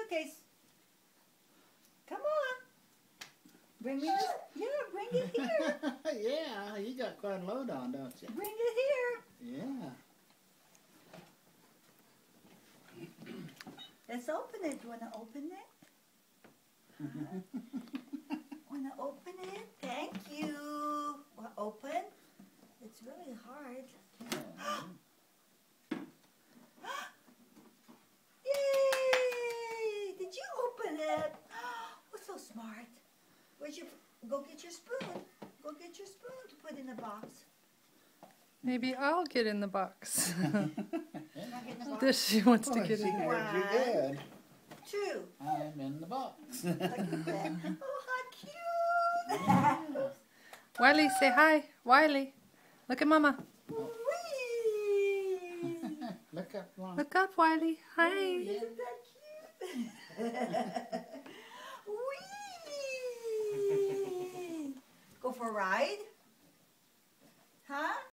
suitcase. Come on. Bring me this. Yeah, bring it here. Yeah, you got quite a load on, don't you? Bring it here. Yeah. Let's open it. You want to open it? Want to open it? Thank you. Well, open. It's really hard. Yay! Did you open it? Oh, so smart. Where'd you go get your spoon? Go get your spoon to put in the box. Maybe I'll get in the box. Can I get in the box? This she wants to Oh, get she in. heard you good. 2. I'm in the box. Look at that. Oh, how cute. Wylie, say hi. Wylie. Look at Mama. Whee! Look up, Mom. Look up, Wylie. Hi. Isn't that cute? Whee! Go for a ride? Huh?